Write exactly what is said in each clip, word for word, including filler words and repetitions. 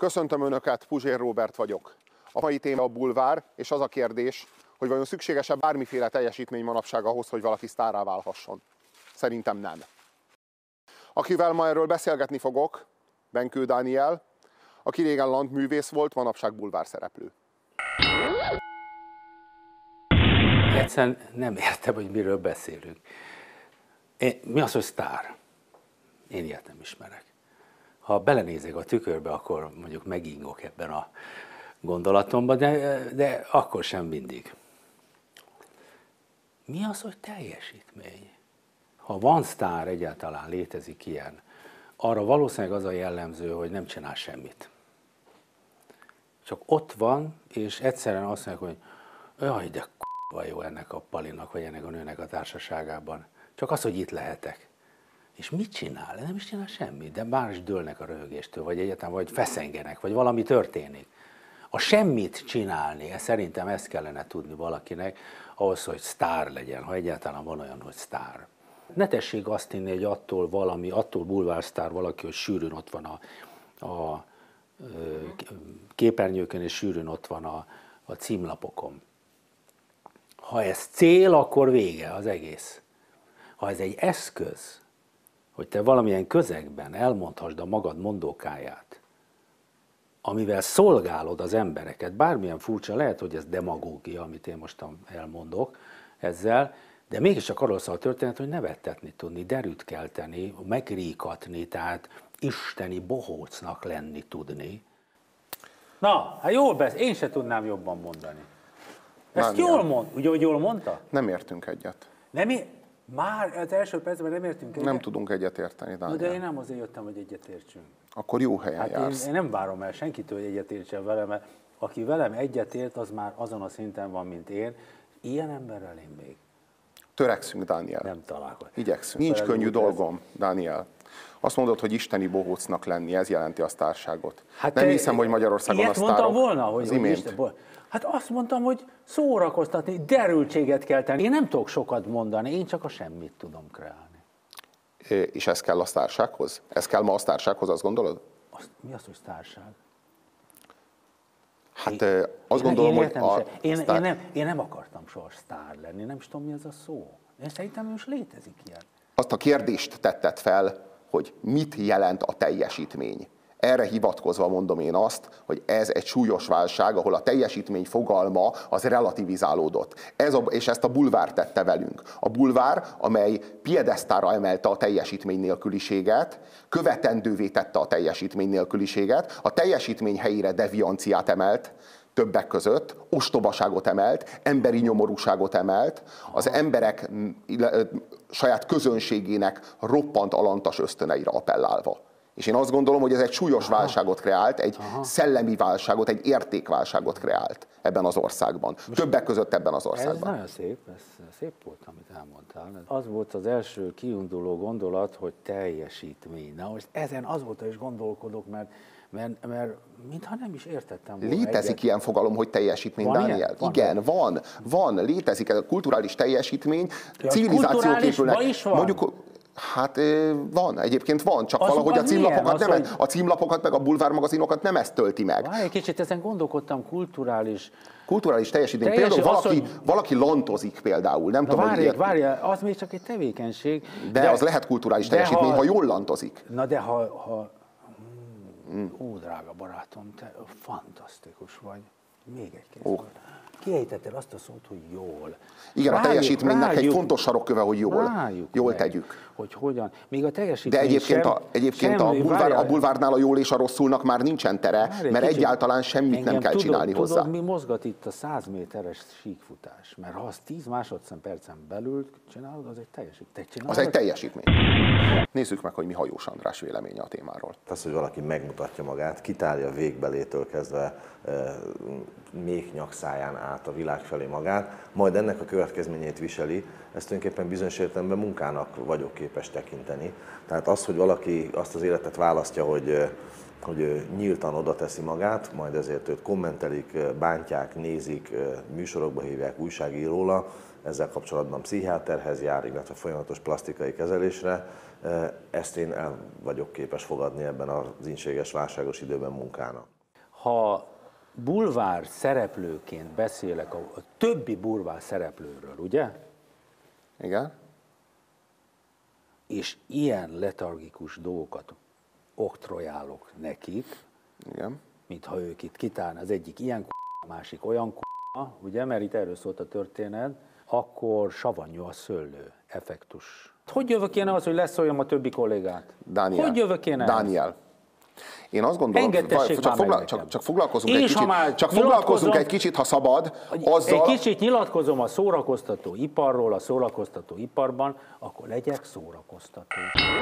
Köszöntöm Önöket, Puzsér Róbert vagyok. A mai téma a bulvár, és az a kérdés, hogy vajon szükséges-e bármiféle teljesítmény manapság ahhoz, hogy valaki sztárrá válhasson. Szerintem nem. Akivel ma erről beszélgetni fogok, Benkő Dániel, aki régen landművész volt, manapság bulvár szereplő. Egyszerűen nem értem, hogy miről beszélünk. Én, mi az, hogy sztár? Én ilyet nem ismerek. Ha belenézek a tükörbe, akkor mondjuk megingok ebben a gondolatomban, de, de akkor sem mindig. Mi az, hogy teljesítmény? Ha van sztár, egyáltalán létezik ilyen, arra valószínűleg az a jellemző, hogy nem csinál semmit. Csak ott van, és egyszerűen azt mondják, hogy jaj, de k***va jó ennek a palinak, vagy ennek a nőnek a társaságában. Csak az, hogy itt lehetek. És mit csinál? Nem is csinál semmit, de már is dőlnek a röhögéstől, vagy egyáltalán vagy feszengenek, vagy valami történik. A semmit csinálni, szerintem ezt kellene tudni valakinek, ahhoz, hogy sztár legyen, ha egyáltalán van olyan, hogy sztár. Ne tessék azt hinni, hogy attól valami, attól bulvársztár valaki, hogy sűrűn ott van a, a képernyőkön, és sűrűn ott van a, a címlapokon. Ha ez cél, akkor vége az egész. Ha ez egy eszköz, hogy te valamilyen közegben elmondhassd a magad mondókáját, amivel szolgálod az embereket, bármilyen furcsa, lehet, hogy ez demagógia, amit én most elmondok ezzel, de mégiscsak arról szól a történet, hogy nevettetni tudni, derűt kelteni, megríkatni, tehát isteni bohócnak lenni tudni. Na, hát jól beszél, én se tudnám jobban mondani. Ezt nem jól mond, ugye, hogy jól mondta? Nem értünk egyet. Nem ér... Már az első percben nem értünk egyet? Nem tudunk egyet érteni, Dániel. De én nem azért jöttem, hogy egyet értsünk. Akkor jó helyen hát jársz. Én, én nem várom el senkitől, hogy egyet értsen velem, mert aki velem egyet ért, az már azon a szinten van, mint én. Ilyen emberrel én még törekszünk, Dániel. Nem találkozom. Igyekszünk. Nincs könnyű dolgom, Dániel. Azt mondod, hogy isteni bohócnak lenni, ez jelenti a sztárságot. Hát nem hiszem, hogy Magyarországon a sztárok. Mondtam volna, hogy, az imént. Isten, hát azt mondtam, hogy szórakoztatni, derültséget kell tenni. Én nem tudok sokat mondani, én csak a semmit tudom kreálni. És ez kell a sztársághoz? Ez kell ma a sztársághoz, azt gondolod? Azt, mi az, hogy sztárság? Hát én, azt én, gondolom, én hogy a én, sztár... én, nem, én nem akartam soha sztár lenni, nem is tudom, mi ez a szó. Én szerintem is létezik ilyen. Azt a kérdést tetted fel, hogy mit jelent a teljesítmény. Erre hivatkozva mondom én azt, hogy ez egy súlyos válság, ahol a teljesítmény fogalma az relativizálódott. Ez a, és ezt a bulvár tette velünk. A bulvár, amely piedesztára emelte a teljesítmény nélküliséget, követendővé tette a teljesítmény nélküliséget, a teljesítmény helyére devianciát emelt, többek között ostobaságot emelt, emberi nyomorúságot emelt, az emberek saját közönségének roppant alantas ösztöneire appellálva. És én azt gondolom, hogy ez egy súlyos Aha. válságot kreált, egy Aha. szellemi válságot, egy értékválságot kreált ebben az országban. Most többek között ebben az országban. Ez nagyon szép, ez szép volt, amit elmondtál. Az volt az első kiinduló gondolat, hogy teljesítmény. Na most ezen azóta is gondolkodok, mert Mert, mert mintha nem is értettem volna. Létezik egyet. Ilyen fogalom, hogy teljesítmény, van Dániel? Van Igen, van, van, létezik ez a kulturális teljesítmény, ja, civilizációk épülnek. Mondjuk, hát van, egyébként van, csak az, valahogy az a címlapokat, az, nem, hogy... a címlapokat meg a bulvármagazinokat nem ezt tölti meg. Várj, egy kicsit ezen gondolkodtam, kulturális... Kulturális teljesítmény. Teljes, például valaki, az, hogy... valaki lantozik például. Nem tudom, várj, várj, az még csak egy tevékenység. De, de az lehet kulturális teljesítmény, ha... ha jól lantozik. Na de ha... ha... Ó, drága barátom, te fantasztikus vagy. Még egy kész. Kiejtetted azt a szót, hogy jól. Igen, rájuk, a teljesítménynek rájuk, egy fontos sarokköve, hogy jól, jól meg, tegyük. Hogy hogyan. Még a teljesítmény De egyébként, sem, a, egyébként semmi, a, bulvár, a bulvárnál a jól és a rosszulnak már nincsen tere, mert kicsit, egyáltalán semmit nem kell tudod, csinálni tudod, hozzá. Mi mozgat itt a száz méteres síkfutás? Mert ha az tíz másodpercen belül csinálod, az egy teljesítmény. Az egy teljesítmény. Nézzük meg, hogy mi Hajós András véleménye a témáról. Az, hogy valaki megmutatja magát, kitálja a végbelétől kezdve e, méhnyakszálán át a világ felé magát, majd ennek a következményét viseli, ezt tulajdonképpen bizonyos értelemben munkának vagyok képes tekinteni. Tehát az, hogy valaki azt az életet választja, hogy, hogy nyíltan oda teszi magát, majd ezért őt kommentelik, bántják, nézik, műsorokba hívják, újságíróla, ezzel kapcsolatban pszichiáterhez jár, illetve folyamatos plastikai kezelésre Ezt én el vagyok képes fogadni ebben az ínséges, válságos időben munkának. Ha bulvár szereplőként beszélek a, a többi bulvár szereplőről, ugye? Igen. És ilyen letargikus dolgokat oktrojálok nekik, Igen. mintha ők itt kitálna, az egyik ilyen k***, a másik olyan k***, ugye, mert itt erről szólt a történet, akkor savanyú a szőlő effektus. Hogy jövök én az, hogy leszóljam a többi kollégát? Dániel, Hogy jövök én ehhez? Dániel, én azt gondolom, csak, foglal, csak, csak foglalkozunk, egy kicsit, csak foglalkozunk egy kicsit, ha szabad, azzal... Egy kicsit nyilatkozom a szórakoztató iparról, a szórakoztató iparban, akkor legyek szórakoztató.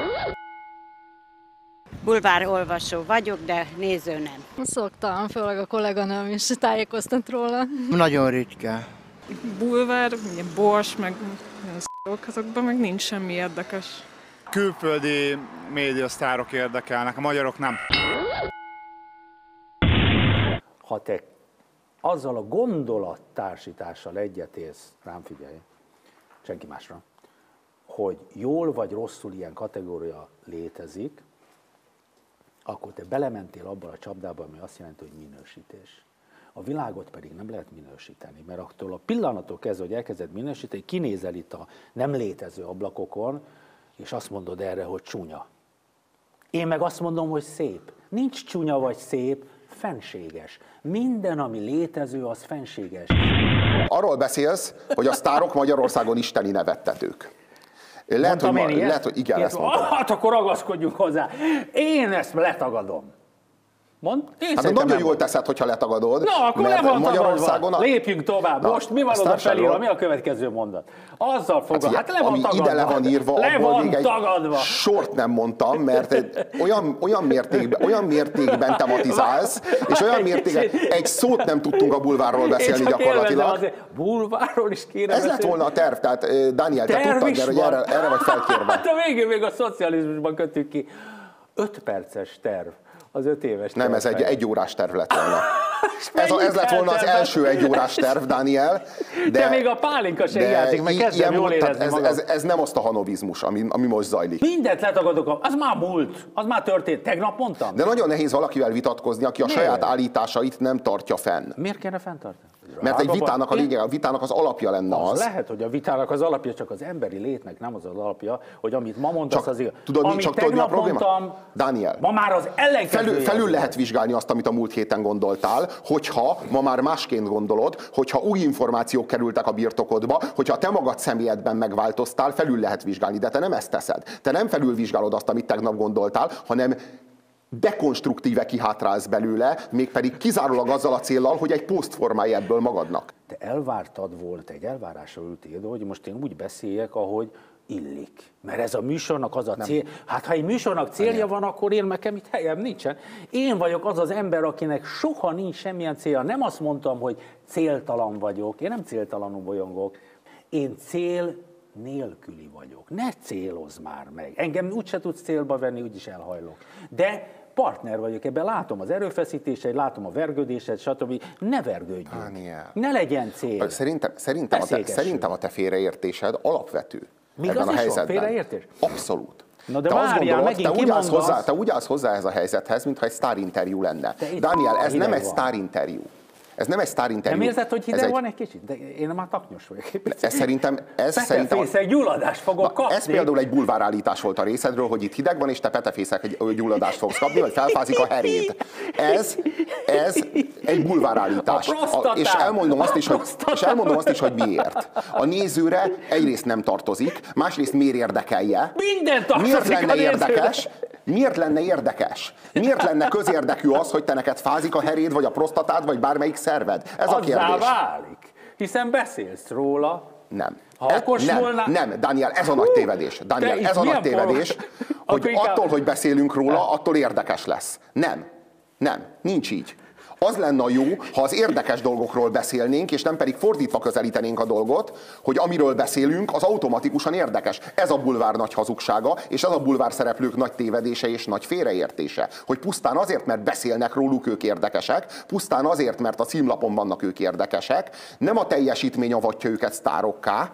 Bulvár olvasó vagyok, de néző nem. Szoktam, főleg a kolléganőm is tájékoztat róla. Nagyon ritka. Bulvár, ugye Bors, meg szarok, azokban meg nincs semmi érdekes. Külföldi médiasztárok érdekelnek, a magyarok nem. Ha te azzal a gondolattársítással egyetértsz, rám figyelj, senki másra, hogy jól vagy rosszul ilyen kategória létezik, akkor te belementél abba a csapdába, ami azt jelenti, hogy minősítés. A világot pedig nem lehet minősíteni, mert attól a pillanattól kezdve, hogy elkezded minősíteni, kinézel itt a nem létező ablakokon, és azt mondod erre, hogy csúnya. Én meg azt mondom, hogy szép. Nincs csúnya vagy szép, fenséges. Minden, ami létező, az fenséges. Arról beszélsz, hogy a sztárok Magyarországon isteni nevettetők. Lehet, hogy, ma, lehet, hogy igen, ezt mondtam. Hát akkor ragaszkodjunk hozzá. Én ezt letagadom. Mond? Én hát nagyon jól teszed, hogyha letagadod. Na, akkor le van tagadva. A... Lépjünk tovább. Na, most mi van oda felírva? Mi a következő mondat? Azzal fogad. Hát, hát le van ami tagadva. Ide le van írva, le abból van még egy tagadva. sort nem mondtam, mert olyan, olyan, mértékben, olyan mértékben tematizálsz, és olyan mértékben egy szót nem tudtunk a bulvárról beszélni gyakorlatilag. Bulvárról is kéne Ez lett volna a terv, tehát Dániel, te tudtad, mert hogy erre, erre vagy felkérve. Hát a végén még a szocializmusban kötjük ki. Öt perces terv. Az öt éves Nem, ez egy egyórás terv lett volna. Ez, a, ez lett volna az első egyórás terv, Dániel. De, de még a pálinka sem játszik, mert kezdem jól érezni ez, ez, ez nem azt a hanovizmus, ami, ami most zajlik. Mindent letagadok, az már múlt, az már történt, tegnap mondtam. De nagyon nehéz valakivel vitatkozni, aki a Miért? saját állításait nem tartja fenn. Miért kéne fenntartani? Mert egy vitának a lényeg, a vitának az alapja lenne az. Az lehet, hogy a vitának az alapja, csak az emberi létnek nem az az alapja, hogy amit ma mondasz, az igaz. Tudod, amit csak tudod, mi a probléma? Mondtam, Dániel, ma már az ellenkezője. Felül, felül lehet vizsgálni azt, amit a múlt héten gondoltál, hogyha ma már másként gondolod, hogyha új információk kerültek a birtokodba, hogyha te magad személyedben megváltoztál, felül lehet vizsgálni, de te nem ezt teszed. Te nem felülvizsgálod azt, amit tegnap gondoltál, hanem dekonstruktíve kihátrálsz belőle, mégpedig kizárólag azzal a céllal, hogy egy poszt formálj ebből magadnak. Te elvártad volna, te egy elvárásra ültél, hogy most én úgy beszéljek, ahogy illik. Mert ez a műsornak az a nem. cél. Hát ha egy műsornak célja nem. van, akkor én nekem itt helyem nincsen. Én vagyok az az ember, akinek soha nincs semmilyen célja. Nem azt mondtam, hogy céltalan vagyok. Én nem céltalanul bolyongok. Én cél nélküli vagyok. Ne célozz már meg. Engem úgyse tudsz célba venni, úgyis elhajlok. De partner vagyok, ebben látom az erőfeszítéseit, látom a vergődésed, stb. Ne vergődjünk. Dániel. Ne legyen cél. Szerintem, szerintem, a te, szerintem a te félreértésed alapvető. Még ebben az a is helyzetben. van félreértés? Abszolút. Na de te várjál, azt gondolod, megint te úgy, állsz hozzá, az... te úgy állsz hozzá ez a helyzethez, mintha egy sztárinterjú lenne. Dániel, ez nem egy sztárinterjú. Ez nem egy sztárinterjú. Nem érzed, hogy hideg egy... van egy kicsit? De én már taknyos vagyok. Ez szerintem... Ez szerintem petefészek gyulladást fogok kapni. Ez például egy bulvárállítás volt a részedről, hogy itt hideg van, és te petefészek gyulladást fogsz kapni, vagy felfázik a heréd. Ez, ez egy bulvárállítás. A, és, elmondom azt is, hogy, és elmondom azt is, hogy miért. A nézőre egyrészt nem tartozik, másrészt miért érdekelje. Minden tartozik. Miért lenne érdekes? Miért lenne érdekes? Miért lenne közérdekű az, hogy te neked fázik a heréd, vagy a prostatád, vagy bármelyik szerved? Ez azzá a kérdés. válik, hiszen beszélsz róla. Nem. Ha e, nem, volna... nem, Dániel, ez a nagy tévedés. Dániel, ez a nagy tévedés, hogy attól, inkább... hogy beszélünk róla, attól érdekes lesz. Nem. Nem. Nincs így. Az lenne a jó, ha az érdekes dolgokról beszélnénk, és nem pedig fordítva közelítenénk a dolgot, hogy amiről beszélünk, az automatikusan érdekes. Ez a bulvár nagy hazugsága, és ez a bulvár szereplők nagy tévedése és nagy félreértése. Hogy pusztán azért, mert beszélnek róluk, ők érdekesek, pusztán azért, mert a címlapon vannak, ők érdekesek, nem a teljesítmény avatja őket sztárokká,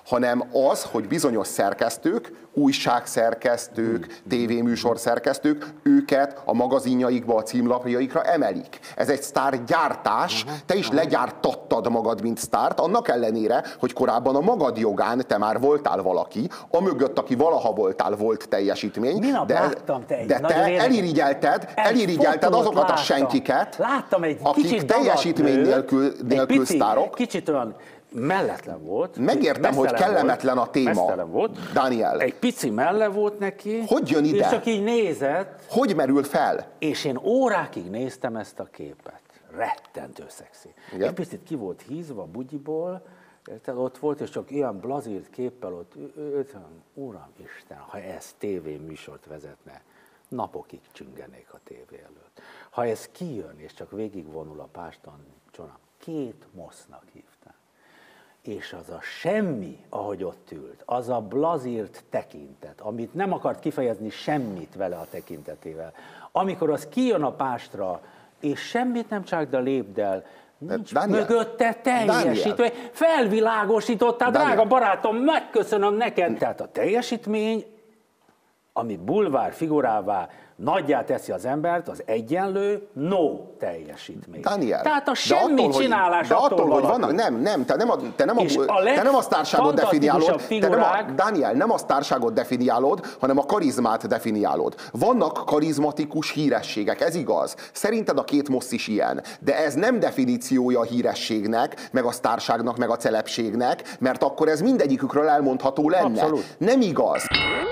hanem az, hogy bizonyos szerkesztők, újságszerkesztők, tévéműsorszerkesztők őket a magazinjaikba, a címlapjaikra emelik. Ez egy sztárgyártás, te is legyártattad magad, mint sztárt, annak ellenére, hogy korábban a magad jogán te már voltál valaki, amögött, aki valaha voltál, volt teljesítmény, Minap de, láttam te egy de te elirigyelted, elirigyelted azokat láttam. a senkiket, Láttam egy akik kicsit teljesítmény dagat nélkül, nőt, nélkül egy pici, sztárok. Kicsit olyan melletlen volt. Megértem, hogy kellemetlen volt, a téma. mesztelen volt. Daniel. Egy pici melle volt neki. Hogy jön ide? És csak így nézett. Hogy merül fel? És én órákig néztem ezt a képet. Rettentő szexi. Igen? Egy picit ki volt hízva bugyiból, érted, ott volt, és csak ilyen blazírt képpel ott, uram Isten, ha ez tévéműsort vezetne, napokig csüngenék a tévé előtt. Ha ez kijön, és csak végigvonul a páston, csonam, két mosznak hívták. És az a semmi, ahogy ott ült, az a blazírt tekintet, amit nem akart kifejezni semmit vele a tekintetével. Amikor az kijön a pástra, és semmit nem csak, de lépd el, nincs Daniel, mögötte teljesítmény. Felvilágosítottál, Daniel. drága barátom, megköszönöm neked. Tehát a teljesítmény, ami bulvár figurává nagyjá teszi az embert, az egyenlő no teljesítmény. Daniel, Tehát a de semmi attól, csinálás de attól, attól, hogy valaki. vannak, nem, nem, te nem a, te nem a, És a te nem a sztárságot definiálod, te nem a, figurák- Daniel, nem a sztárságot definiálod, hanem a karizmát definiálod. Vannak karizmatikus hírességek, ez igaz. Szerinted a két mossz is ilyen, de ez nem definíciója a hírességnek, meg a sztárságnak, meg a celebségnek, mert akkor ez mindegyikükről elmondható lenne. Abszolút. Nem igaz.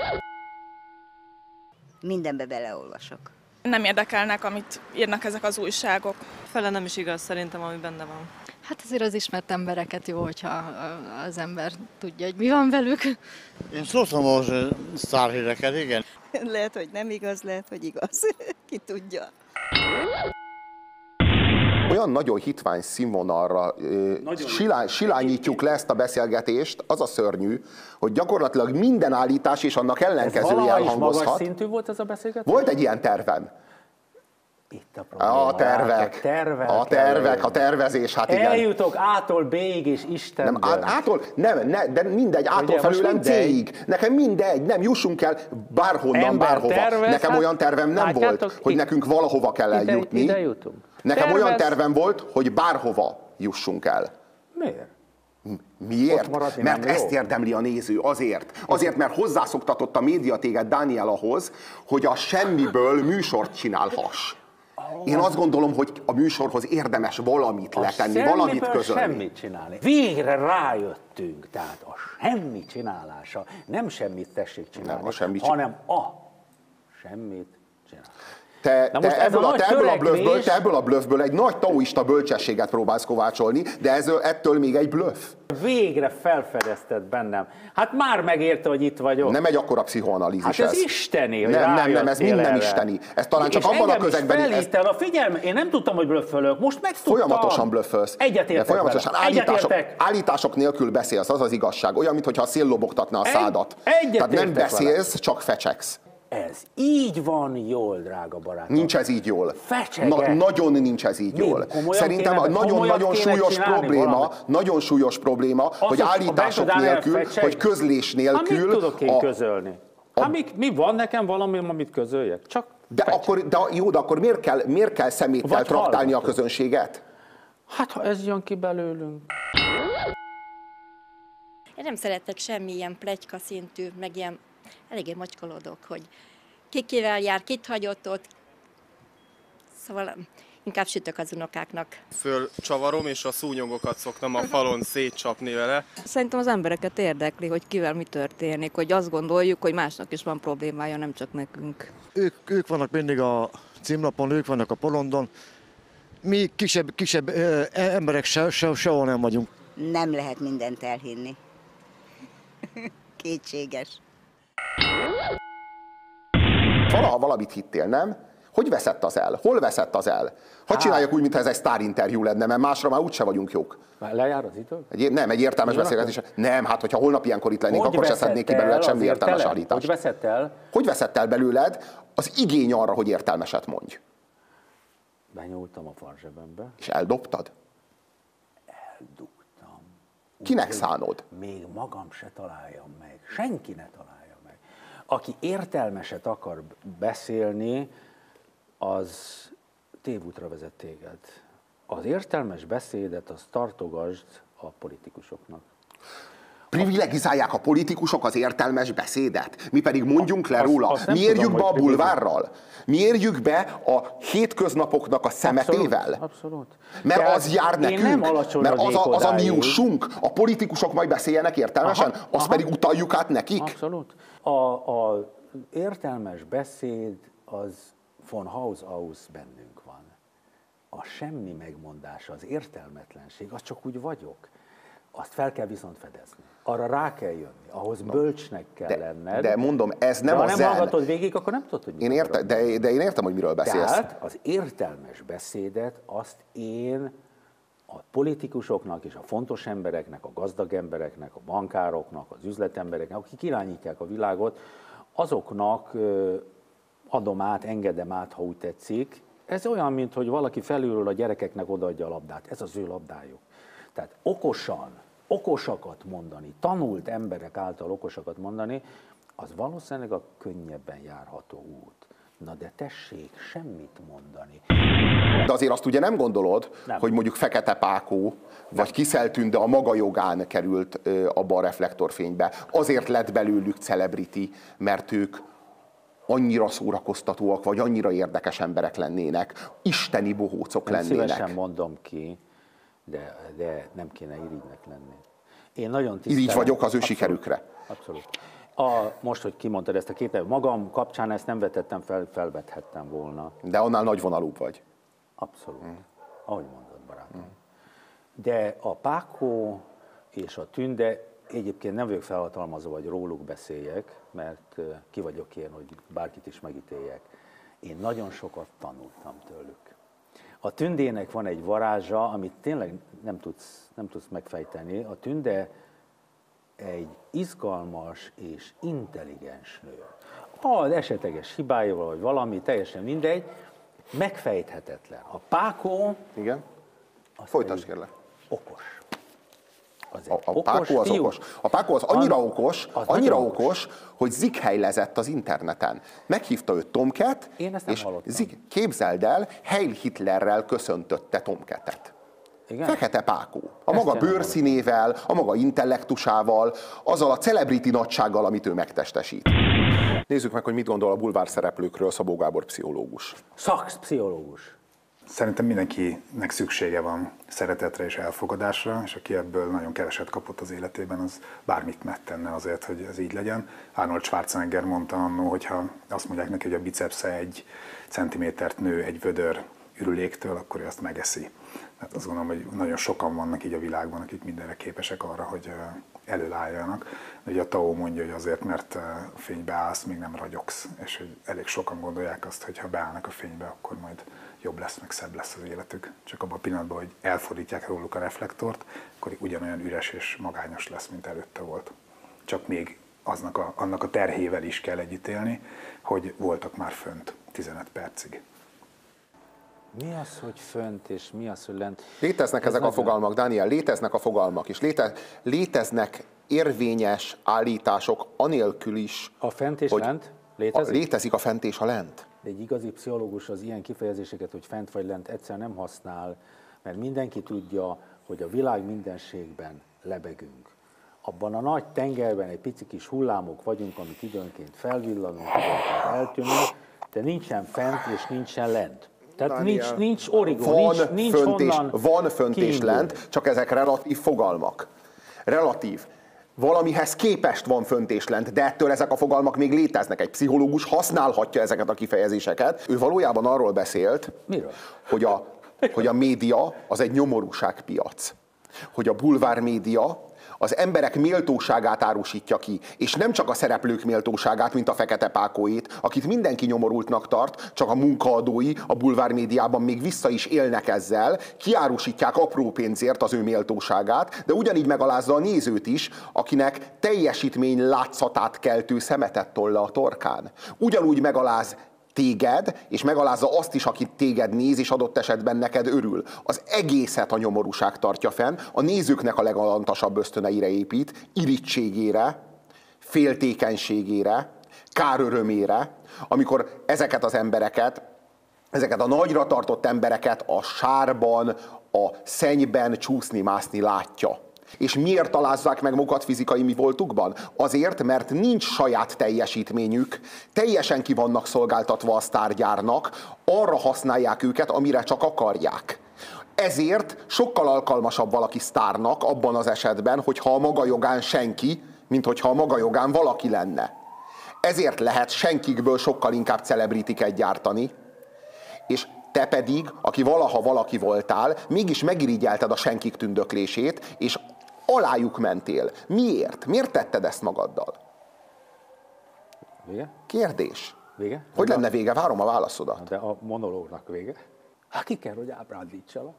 Mindenbe beleolvasok. Nem érdekelnek, amit írnak ezek az újságok. Fele nem is igaz szerintem, ami benne van. Hát azért az ismert embereket jó, hogyha az ember tudja, hogy mi van velük. Én szoktam olvasni sztárhíreket, igen. Lehet, hogy nem igaz, lehet, hogy igaz. Ki tudja. Olyan nagyon hitvány színvonalra silá, silányítjuk le ezt a beszélgetést, az a szörnyű, hogy gyakorlatilag minden állítás és annak ellenkezője Valaha is magas elhangozhat. szintű volt ez a beszélgetés? Volt egy ilyen tervem. Itt a probléma. A tervek, tervek, a tervek, a tervezés, hát igen. Eljutok ától B-ig és Isten Nem, át, ától, nem, ne, de mindegy, ától Ugye, most felőlem mindegy. C-ig. Nekem mindegy, nem, jussunk el bárhonnan, Ember bárhova. tervez, Nekem hát olyan tervem nem látjátok, volt, hogy itt- nekünk valahova kell ide, eljutni. ide jutunk. Nekem Tervez- olyan tervem volt, hogy bárhova jussunk el. Miért? Miért? Ott maradni Mert nem jó. ezt érdemli a néző, azért. Azért, mert hozzászoktatott a média téged, Daniel, ahhoz, hogy a semmiből műsort csinálhass. Én azt gondolom, hogy a műsorhoz érdemes valamit A letenni, semmiből valamit közölni. semmit csinálni. Végre rájöttünk, tehát a semmi csinálása, nem semmit tessék csinálni, Nem, a semmit hanem a semmit csinálni. Te, Na te, most ez ebből, a a, nagy te, ebből a törekvés- blöffből, te ebből a blöffből egy nagy taoista bölcsességet próbálsz kovácsolni, de ez, ettől még egy blöff. Végre felfedezted bennem. Hát már megérte, hogy itt vagyok. Nem egy akkora pszichoanalízis Hát ez ez. isteni, hogy Nem, nem, nem, ez rájöttél minden erre. isteni. Ez talán csak És abban a engem is közegben... Ez felhívtál a figyelme. Én nem tudtam, hogy blöffölök. Most megtudtam. folyamatosan blöffölsz. Egyetértek De folyamatosan vele. állítások, Egyetértek. állítások nélkül beszélsz, az az igazság. Olyan, mintha a szél lobogtatna a Egy- szádat. egyetértek Tehát nem vele. beszélsz, csak fecseksz. Ez így van jól, drága barátom. Nincs ez így jól. Fecsegek. nagyon nincs ez így Mi? jól. Komolyan Szerintem kéne- nagyon-nagyon komolyan kéne súlyos csinálni probléma, valamit? nagyon súlyos probléma, hogy hogy a állítások Benkő Dániel nélkül, fecseg. hogy közlés Hát nélkül... mit tudok én a- közölni? Hát mi, mi van nekem valami, amit közöljek? Csak De fecseg. akkor, de jó, de akkor miért kell, miért kell szeméttel Vagy traktálni a hallgatom. közönséget? Hát ha ez jön ki belőlünk. Én nem szeretek semmi ilyen pletyka szintű, meg ilyen eléggé mocskolódok, hogy ki kivel jár, kit hagyott ott. Szóval inkább sütök az unokáknak. Fölcsavarom, és a szúnyogokat szoktam a falon szétcsapni vele. Szerintem az embereket érdekli, hogy kivel mi történik, hogy azt gondoljuk, hogy másnak is van problémája, nem csak nekünk. Ők, ők vannak mindig a címlapon, ők vannak a porondon. Mi kisebb, kisebb ö, emberek se, se, sehol nem vagyunk. Nem lehet mindent elhinni. Kétséges. Valaha valamit hittél, nem? Hogy veszett az el? Hol veszett az el? Hadd csináljak úgy, mintha ez egy sztárinterjú lenne, mert másra már úgyse vagyunk jók. Már lejár az idő? Egy, nem, egy értelmes Jó, beszélgetés. Nem, hát hogyha holnap ilyenkor itt lennénk, Hogy akkor se veszett szednék ki el belőled az semmi értelmes értelem? állítást. Hogy veszett el? Hogy veszett el belőled az igény arra, hogy értelmeset mondj? Benyúltam a farzsebembe. És eldobtad? Eldugtam. Kinek szánod? Még magam se találjam meg, senki ne találja meg. Aki értelmeset akar beszélni, az tévútra vezet téged. Az értelmes beszédet az tartogasd a politikusoknak. Privilegizálják a politikusok az értelmes beszédet? Mi pedig mondjunk le azt, róla. azt Mi érjük tudom, be a hogy bulvárral? Mi érjük be a hétköznapoknak a szemetével? Abszolút, abszolút. Mert Tehát az jár nekünk, nem mert az a, az a mi jussunk. A politikusok majd beszéljenek értelmesen, aha, azt aha. pedig utaljuk át nekik. Abszolút. A, a értelmes beszéd az von Haus aus bennünk van. A semmi megmondása, az értelmetlenség, az csak úgy vagyok. Azt fel kell viszont fedezni. Arra rá kell jönni, ahhoz bölcsnek kell de, lenned. De mondom, ez nem de a ha nem zen. hallgatod végig, akkor nem tudod, hogy mit én érte, de, de én értem, hogy miről beszélsz. Tehát az értelmes beszédet azt én a politikusoknak és a fontos embereknek, a gazdag embereknek, a bankároknak, az üzletembereknek, akik irányítják a világot, azoknak adom át, engedem át, ha úgy tetszik. Ez olyan, mint hogy valaki felülről a gyerekeknek odaadja a labdát. Ez az ő labdájuk. Tehát okosan, okosakat mondani, tanult emberek által okosakat mondani, az valószínűleg a könnyebben járható út. Na de tessék semmit mondani. De azért azt ugye nem gondolod, nem. hogy mondjuk Fekete Pákó, vagy Kissel Tünde a maga jogán került abba a reflektorfénybe. Azért lett belőlük celebrity, mert ők annyira szórakoztatóak, vagy annyira érdekes emberek lennének, isteni bohócok nem lennének. Szívesen mondom ki, de, de nem kéne irigynek lenni. Én nagyon tisztelem. Irigy vagyok az ő abszolút, sikerükre. Abszolút. A, most, hogy kimondtad ezt a képet, magam kapcsán ezt nem vetettem fel, felvethettem volna. De annál nagyvonalúbb vagy. Abszolút. Mm. Ahogy mondod, barátom. Mm. De a Pákó és a Tünde, egyébként nem vagyok felhatalmazva, hogy róluk beszéljek, mert ki vagyok én, hogy bárkit is megítéljek. Én nagyon sokat tanultam tőlük. A Tündének van egy varázsa, amit tényleg nem tudsz, nem tudsz megfejteni. A Tünde egy izgalmas és intelligens nő. Az esetleges hibáival, vagy valami, teljesen mindegy, megfejthetetlen. A Pákó... Igen? Folytasd kérlek. Okos. Az a, a, Pákó az okos. A Pákó az annyira An, okos, az annyira okos, okos, hogy zighejlezett az interneten. Meghívta őt Tomcat, és zig, képzeld el, Heil Hitlerrel köszöntötte Tomcatet. Igen? Fekete Pákó. A maga bőrszínével, a maga intellektusával, azzal a celebrity nagysággal, amit ő megtestesít. Nézzük meg, hogy mit gondol a bulvár szereplőkről Szabó Gábor pszichológus. Szakpszichológus. Szerintem mindenkinek szüksége van szeretetre és elfogadásra, és aki ebből nagyon keveset kapott az életében, az bármit megtenne azért, hogy ez így legyen. Arnold Schwarzenegger mondta annó, hogyha azt mondják neki, hogy a bicepsze egy centimétert nő egy vödör ürüléktől, akkor ő azt megeszi. Hát azt gondolom, hogy nagyon sokan vannak így a világban, akik mindenre képesek arra, hogy előálljanak. Ugye a Tao mondja, hogy azért, mert a fénybe állsz, még nem ragyogsz, és hogy elég sokan gondolják azt, hogy ha beállnak a fénybe, akkor majd jobb lesz, meg szebb lesz az életük. Csak abban a pillanatban, hogy elfordítják róluk a reflektort, akkor ugyanolyan üres és magányos lesz, mint előtte volt. Csak még aznak a, annak a terhével is kell együtt élni, hogy voltak már fönt tizenöt percig. Mi az, hogy fönt, és mi az, hogy lent? Léteznek Ez ezek a fogalmak, Dániel, léteznek a fogalmak, és léte, léteznek érvényes állítások anélkül is, a fent és hogy lent létezik? A, létezik a fent és a lent. De egy igazi pszichológus az ilyen kifejezéseket, hogy fent vagy lent egyszer nem használ, mert mindenki tudja, hogy a világ mindenségben lebegünk. Abban a nagy tengerben egy pici kis hullámok vagyunk, amik időnként felvillanunk, időnként eltűnünk, de nincsen fent és nincsen lent. Tehát Daniel, nincs, nincs origó, van nincs, nincs fönt és, honnan Van fönt és lent, csak ezek relatív fogalmak. Relatív. Valamihez képest van fönt és lent, de ettől ezek a fogalmak még léteznek. Egy pszichológus használhatja ezeket a kifejezéseket. Ő valójában arról beszélt, Miről? Hogy, a, hogy a média az egy nyomorúságpiac. Hogy a bulvár média az emberek méltóságát árusítja ki, és nem csak a szereplők méltóságát, mint a Fekete Pákóét, akit mindenki nyomorultnak tart, csak a munkaadói a bulvár médiában még vissza is élnek ezzel, kiárusítják apró pénzért az ő méltóságát, de ugyanígy megalázza a nézőt is, akinek teljesítmény látszatát keltő szemetet toll le a torkán. Ugyanúgy megaláz téged, és megalázza azt is, aki téged néz, és adott esetben neked örül. Az egészet a nyomorúság tartja fenn, a nézőknek a legalantasabb ösztöneire épít, irítségére, féltékenységére, kárörömére, amikor ezeket az embereket, ezeket a nagyra tartott embereket a sárban, a szennyben csúszni-mászni látja. És miért alázzák meg magukat fizikai mi voltukban? Azért, mert nincs saját teljesítményük, teljesen ki vannak szolgáltatva a sztárgyárnak, arra használják őket, amire csak akarják. Ezért sokkal alkalmasabb valaki sztárnak abban az esetben, hogyha a maga jogán senki, mint hogyha a maga jogán valaki lenne. Ezért lehet senkikből sokkal inkább celebritiket gyártani, és te pedig, aki valaha valaki voltál, mégis megirigyelted a senkik tündöklését, és alájuk mentél. Miért? Miért tetted ezt magaddal? Vége? Kérdés. Vége? Hogy lenne vége? Várom a válaszodat. De a monológnak vége. Hát ki kell, hogy ábrándítsalak.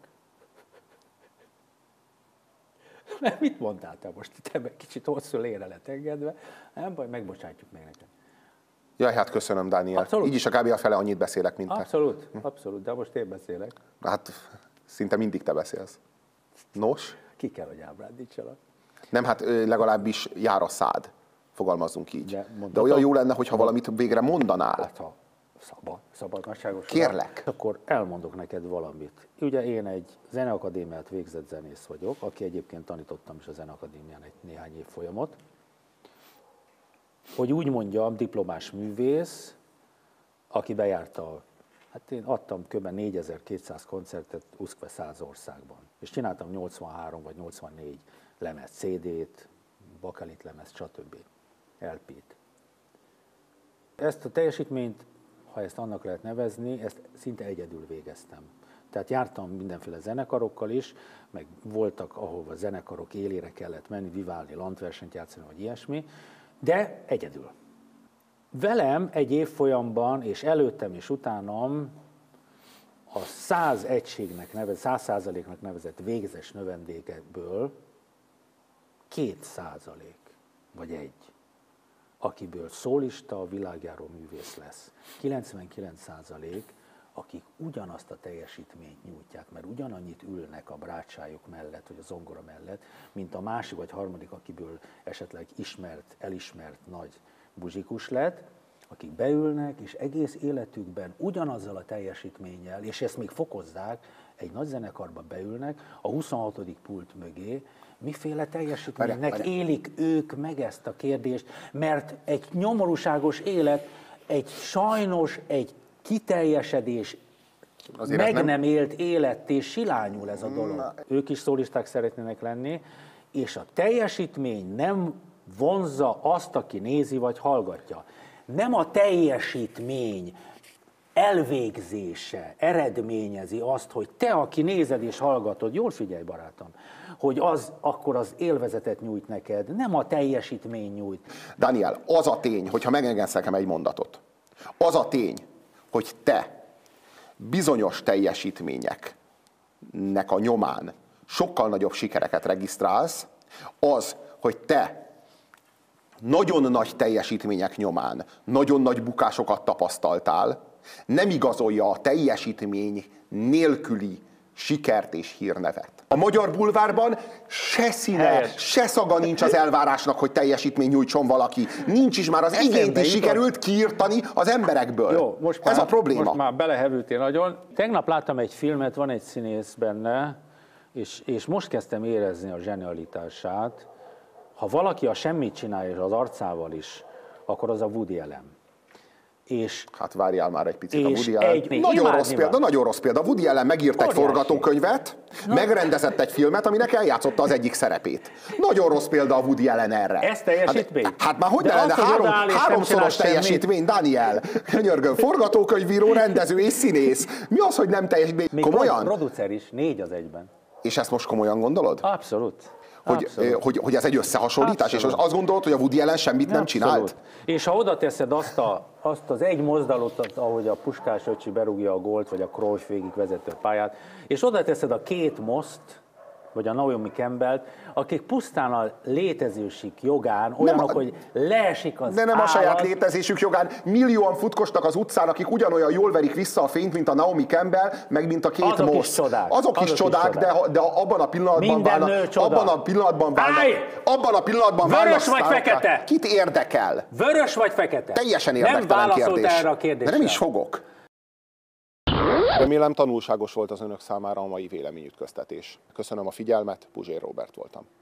Mert mit mondtál te most? Te kicsit hosszú lére lett engedve. Nem baj, megbocsátjuk meg neked. Jaj, hát köszönöm, Dániel. Abszolút. Így is a kb. A fele annyit beszélek, mint te. Abszolút, abszolút, de most én beszélek. Hát szinte mindig te beszélsz. Nos? Ki kell, hogy ábrándítsalak. Nem, hát legalábbis jár a szád. Fogalmazzunk így. De, de olyan jó lenne, hogyha valamit végre mondanál. Hát ha szabad, szabad, nagyságos. Kérlek. Akkor elmondok neked valamit. Ugye én egy zeneakadémiát végzett zenész vagyok, aki egyébként tanítottam is a zeneakadémián egy néhány évfolyamot. Hogy úgy mondjam, diplomás művész, aki bejárta, hát én adtam kb. négyezer-kétszáz koncertet huszonöt száz országban. És csináltam nyolcvanhárom vagy nyolcvannégy lemez, cé dét, bakelit lemez, stb. el pét. Ezt a teljesítményt, ha ezt annak lehet nevezni, ezt szinte egyedül végeztem. Tehát jártam mindenféle zenekarokkal is, meg voltak, ahova zenekarok élére kellett menni, viválni, landversenyt játszani, vagy ilyesmi, de egyedül. Velem egy évfolyamban, és előttem és utánam a száz egységnek nevezett, száz százaléknak nevezett végzes növendékekből két százalék, vagy egy, akiből szólista, világjáró művész lesz. kilencvenkilenc százalék, akik ugyanazt a teljesítményt nyújtják, mert ugyanannyit ülnek a brácsájuk mellett, vagy a zongora mellett, mint a másik vagy harmadik, akiből esetleg ismert, elismert nagy muzsikus lett, akik beülnek, és egész életükben ugyanazzal a teljesítménnyel, és ezt még fokozzák, egy nagy zenekarba beülnek, a huszonhatodik pult mögé, miféle teljesítménynek élik ők meg ezt a kérdést, mert egy nyomorúságos élet, egy sajnos, egy kiteljesedés, azért meg nem... nem élt életté silányul ez a dolog. Na. Ők is szólisták szeretnének lenni, és a teljesítmény nem vonzza azt, aki nézi vagy hallgatja. Nem a teljesítmény elvégzése eredményezi azt, hogy te, aki nézed és hallgatod, jól figyelj, barátom, hogy az akkor az élvezetet nyújt neked, nem a teljesítmény nyújt. Daniel, az a tény, hogyha megengedsz nekem egy mondatot, az a tény, hogy te bizonyos teljesítményeknek a nyomán sokkal nagyobb sikereket regisztrálsz, az, hogy te nagyon nagy teljesítmények nyomán nagyon nagy bukásokat tapasztaltál, nem igazolja a teljesítmény nélküli sikert és hírnevet. A magyar bulvárban se színe, helyes, se szaga nincs az elvárásnak, hogy teljesítmény nyújtson valaki. Nincs is, már az eszembe igényt is sikerült kiírtani az emberekből. Jó, most már, ez a probléma. Most már belehevültél nagyon. Tegnap láttam egy filmet, van egy színész benne, és, és most kezdtem érezni a zsenialitását. Ha valaki a semmit csinálja, és az arcával is, akkor az a Woody Allen. És, hát várjál már egy picit, a Woody Allen. Nagyon rossz példa, nagyon rossz példa. Woody Allen megírt egy forgatókönyvet, no. megrendezett egy filmet, aminek eljátszotta az egyik szerepét. Nagyon rossz példa a Woody Allen erre. Ez teljesítmény? Hát, hát már hogy ne lenne három, háromszoros teljesítmény, Daniel. Könyörgöm, forgatókönyvíró, rendező és színész. Mi az, hogy nem teljesítmény? Még komolyan? Producer is, négy az egyben. És ezt most komolyan gondolod? Abszolút. Hogy, hogy, hogy ez egy összehasonlítás, Abszolút. És azt gondolod, hogy a Woody Allen semmit nem Abszolút. csinált? És ha oda teszed azt, a, azt az egy mozdulatot, ahogy a Puskás öcsi berúgja a gólt, vagy a Cruyff végig vezető pályát, és oda teszed a két most, vagy a Naomi Campbellt, akik pusztán a létezőség jogán olyanok, a, hogy leesik az De nem állat. a saját létezésük jogán. Millióan futkostak az utcán, akik ugyanolyan jól verik vissza a fényt, mint a Naomi Campbell, meg mint a két Azok Moss. is csodák. Azok, Azok is csodák, is csodák. De, de abban a pillanatban Minden válnak. nő csoda. Abban a pillanatban válnak. Állj! Abban a pillanatban Vörös válnak vagy sztárokká. fekete? Kit érdekel? Vörös vagy fekete? Teljesen Nem érdektelen válaszolt kérdés. erre a kérdésre. De nem is fogok. Remélem tanulságos volt az önök számára a mai véleményütköztetés. Köszönöm a figyelmet, Puzsér Róbert voltam.